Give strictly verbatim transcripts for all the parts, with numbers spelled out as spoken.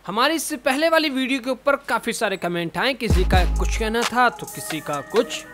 हमारी इससे पहले वाली वीडियो के ऊपर काफी सारे कमेंट आए, किसी का कुछ कहना था तो किसी का कुछ।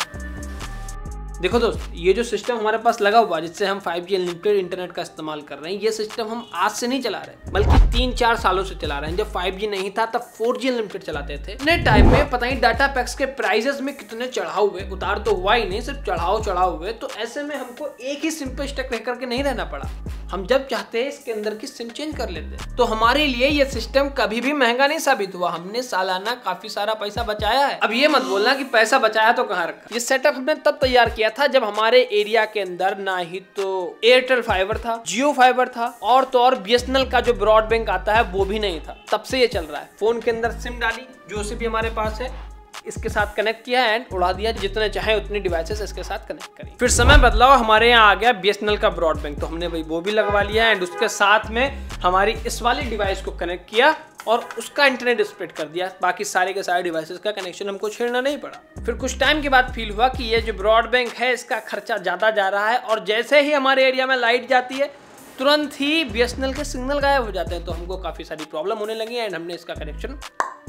देखो दोस्त, ये जो सिस्टम हमारे पास लगा हुआ है जिससे हम फाइव जी अनलिमिटेड इंटरनेट का इस्तेमाल कर रहे हैं, ये सिस्टम हम आज से नहीं चला रहे बल्कि तीन चार सालों से चला रहे हैं। जब फाइव जी नहीं था तब फोर जी अनलिमिटेड चलाते थे। इतने टाइम में पता नहीं डाटा पैक्स के प्राइसेस में कितने चढ़ाव हुए, उतार तो हुआ ही नहीं, सिर्फ चढ़ाव चढ़ाव हुए। तो ऐसे में हमको एक ही सिम पे स्टक रह करके नहीं रहना पड़ा, हम जब चाहते हैं इसके अंदर की सिम चेंज कर लेते हैं। तो हमारे लिए ये सिस्टम कभी भी महंगा नहीं साबित हुआ, हमने सालाना काफी सारा पैसा बचाया है। अब ये मत बोलना कि पैसा बचाया तो कहाँ रखा। ये सेटअप हमने तब तैयार किया था जब हमारे एरिया के अंदर ना ही तो एयरटेल फाइबर था, जियो फाइबर था, और तो और बीएसएनएल का जो ब्रॉडबैंड आता है वो भी नहीं था। तब से ये चल रहा है। फोन के अंदर सिम डाली, जो से भी हमारे पास है इसके साथ कनेक्ट किया एंड उड़ा दिया, जितने चाहे उतनी डिवाइसेस इसके साथ कनेक्ट करी। फिर समय बदलाव, हमारे यहाँ आ गया बीएसएनएल का ब्रॉडबैंड, तो हमने भाई वो भी लगवा लिया एंड उसके साथ में हमारी इस वाली डिवाइस को कनेक्ट किया और उसका इंटरनेट स्प्रेड कर दिया। बाकी सारे के सारे डिवाइसेस का कनेक्शन हमको छेड़ना नहीं पड़ा। फिर कुछ टाइम के बाद फील हुआ कि ये जो ब्रॉडबैंड है इसका खर्चा ज्यादा जा रहा है, और जैसे ही हमारे एरिया में लाइट जाती है तुरंत ही बीएसएनएल के सिग्नल गायब हो जाते हैं। तो हमको काफी सारी प्रॉब्लम होने लगी एंड हमने इसका कनेक्शन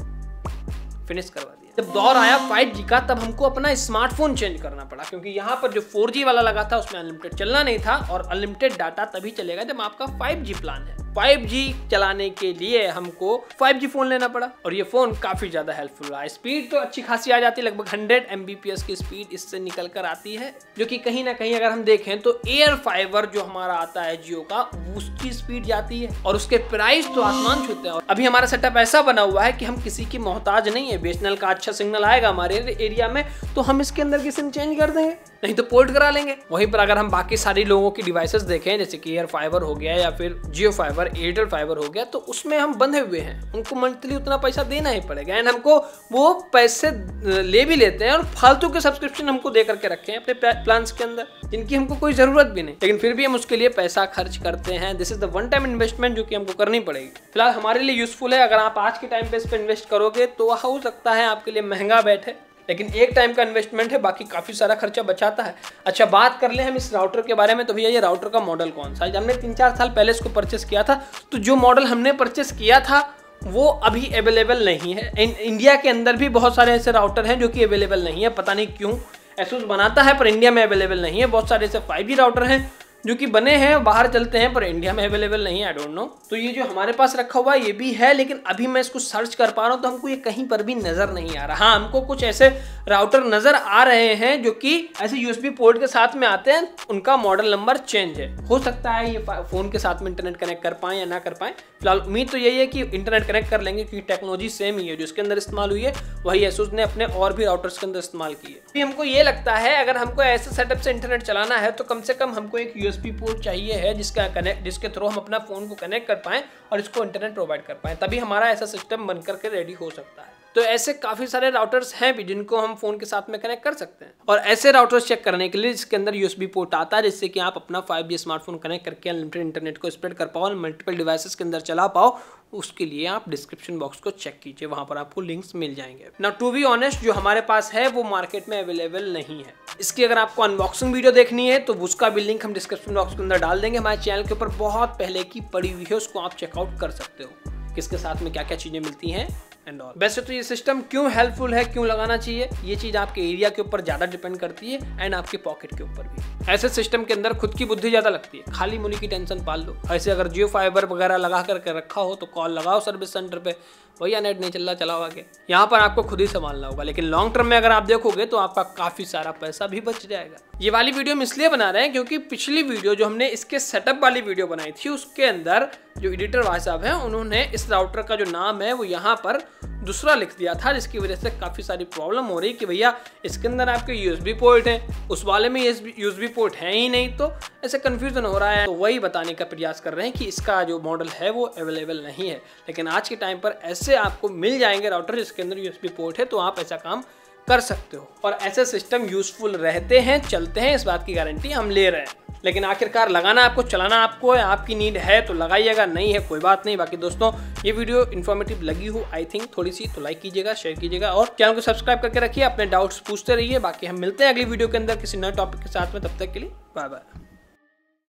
फिनिश करवा दिया। जब दौर आया फाइव जी का तब हमको अपना स्मार्टफोन चेंज करना पड़ा, क्योंकि यहाँ पर जो फोर जी वाला लगा था उसमें अनलिमिटेड चलना नहीं था, और अनलिमिटेड डाटा तभी चलेगा जब आपका फाइव जी प्लान है। फाइव जी चलाने के लिए हमको फाइव जी फोन लेना पड़ा, और ये फोन काफी ज्यादा हेल्पफुल रहा। स्पीड तो अच्छी खासी आ जाती है, लगभग हंड्रेड एमबीपीएस की स्पीड इससे निकल कर आती है, जो कि कहीं ना कहीं अगर हम देखें तो एयर फाइबर जो हमारा आता है जियो का, उसकी स्पीड जाती है, और उसके प्राइस तो आसमान छूते हैं। अभी हमारा सेटअप ऐसा बना हुआ है कि हम किसी की मोहताज नहीं है। बीएसएनएल का अच्छा सिग्नल आएगा हमारे एरिया में तो हम इसके अंदर की सिम चेंज कर देंगे, नहीं तो पोर्ट करा लेंगे। वहीं पर अगर हम बाकी सारी लोगों की डिवाइसेस देखें, जैसे कि एयर फाइबर हो गया या फिर जियो फाइबर, एयरटेल फाइबर हो गया, तो उसमें हम बंधे हुए हैं, उनको मंथली उतना पैसा देना ही पड़ेगा एंड हमको वो पैसे ले भी लेते हैं और फालतू के सब्सक्रिप्शन हमको दे करके रखे हैं अपने प्लान्स के अंदर, जिनकी हमको कोई जरूरत भी नहीं, लेकिन फिर भी हम उसके लिए पैसा खर्च करते हैं। This is the one time investment जो कि हमको करनी पड़ेगी। फिलहाल हमारे लिए यूजफुल है। अगर आप आज के टाइम पे इस पर इन्वेस्ट करोगे तो हो सकता है आपके लिए महंगा बैठे, लेकिन एक टाइम का इन्वेस्टमेंट है, बाकी काफी सारा खर्चा बचाता है। अच्छा, बात कर ले हम इस राउटर के बारे में, तो भैया ये राउटर का मॉडल कौन सा है। हमने तीन चार साल पहले इसको परचेस किया था, तो जो मॉडल हमने परचेस किया था वो अभी अवेलेबल नहीं है। इन इंडिया के अंदर भी बहुत सारे ऐसे राउटर हैं जो कि अवेलेबल नहीं है, पता नहीं क्यों। एसूस बनाता है पर इंडिया में अवेलेबल नहीं है। बहुत सारे ऐसे फाइव जी राउटर हैं जो कि बने हैं, बाहर चलते हैं, पर इंडिया में अवेलेबल नहीं है। I don't know. तो ये जो हमारे पास रखा हुआ है ये भी है, लेकिन अभी मैं इसको सर्च कर पा रहा हूँ तो हमको ये कहीं पर भी नजर नहीं आ रहा। हाँ, हमको कुछ ऐसे राउटर नजर आ रहे हैं जो कि ऐसे यूएसबी पोर्ट के साथ में आते हैं, उनका मॉडल नंबर चेंज है। हो सकता है ये फोन के साथ में इंटरनेट कनेक्ट कर पाए या ना कर पाए। फिलहाल उम्मीद तो यही है कि इंटरनेट कनेक्ट कर लेंगे, क्योंकि टेक्नोलॉजी सेम ही है। जो इसके अंदर इस्तेमाल हुई है वही एसूस ने अपने और भी राउटर्स के अंदर इस्तेमाल की है। अभी हमको ये लगता है अगर हमको ऐसे सेटअप से इंटरनेट चलाना है तो कम से कम हमको एक यूएसबी पोर्ट चाहिए है जिसका कनेक्ट जिसके थ्रू हम अपना फोन को कनेक्ट कर पाएं और इसको इंटरनेट प्रोवाइड कर पाएं, तभी हमारा ऐसा सिस्टम बनकर के रेडी हो सकता है। तो ऐसे काफी सारे राउटर्स हैं भी जिनको हम फोन के साथ में कनेक्ट कर सकते हैं, और ऐसे राउटर्स चेक करने के लिए जिसके अंदर यूएसबी पोर्ट आता है, जिससे कि आप अपना फाइव जी स्मार्टफोन कनेक्ट करके अनलिमिटेड इंटरनेट को स्प्रेड कर पाओ और मल्टीपल डिवाइसेस के अंदर चला पाओ, उसके लिए आप डिस्क्रिप्शन बॉक्स को चेक कीजिए, वहां पर आपको लिंक्स मिल जाएंगे। ना टू बी ऑनेस्ट, जो हमारे पास है वो मार्केट में अवेलेबल नहीं है। इसकी अगर आपको अनबॉक्सिंग वीडियो देखनी है तो उसका भी लिंक हम डिस्क्रिप्शन बॉक्स के अंदर डाल देंगे। हमारे चैनल के ऊपर बहुत पहले की पड़ी हुई है, उसको आप चेकआउट कर सकते हो, किसके साथ में क्या क्या चीजें मिलती हैं एंड ऑल। वैसे तो ये सिस्टम क्यों हेल्पफुल है, क्यों लगाना चाहिए, ये चीज आपके एरिया के ऊपर ज्यादा डिपेंड करती है एंड आपके पॉकेट के ऊपर भी। ऐसे सिस्टम के अंदर खुद की बुद्धि ज्यादा लगती है, खाली मुनी की टेंशन पाल लो। ऐसे अगर जियो फाइबर वगैरह लगा करके रखा हो तो कॉल लगाओ सर्विस सेंटर पे, भैया नेट नहीं चल रहा, चलाओ आगे। यहाँ पर आपको खुद ही संभालना होगा, लेकिन लॉन्ग टर्म में अगर आप देखोगे तो आपका काफी सारा पैसा भी बच जाएगा। ये वाली वीडियो हम इसलिए बना रहे हैं क्योंकि पिछली वीडियो जो हमने इसके सेटअप वाली वीडियो बनाई थी उसके अंदर जो एडिटर भाई साहब हैं उन्होंने इस राउटर का जो नाम है वो यहाँ पर दूसरा लिख दिया था, जिसकी वजह से काफी सारी प्रॉब्लम हो रही कि भैया इसके अंदर आपके यूएसबी पोर्ट है, उस वाले में यूएसबी पोर्ट है ही नहीं, तो ऐसे कंफ्यूजन हो रहा है। तो वही बताने का प्रयास कर रहे हैं कि इसका जो मॉडल है वो अवेलेबल नहीं है, लेकिन आज के टाइम पर ऐसे आपको मिल जाएंगे राउटर जिसके अंदर यूएसबी पोर्ट है, तो आप ऐसा काम कर सकते हो। और ऐसे सिस्टम यूजफुल रहते हैं, चलते हैं, इस बात की गारंटी हम ले रहे हैं। लेकिन आखिरकार लगाना आपको, चलाना आपको है, आपकी नीड है तो लगाइएगा, नहीं है कोई बात नहीं। बाकी दोस्तों ये वीडियो इन्फॉर्मेटिव लगी हो आई थिंक थोड़ी सी, तो लाइक कीजिएगा, शेयर कीजिएगा और चैनल को सब्सक्राइब करके रखिए। अपने डाउट्स पूछते रहिए। बाकी हम मिलते हैं अगली वीडियो के अंदर किसी नए टॉपिक के साथ में, तब तक के लिए बाय बाय।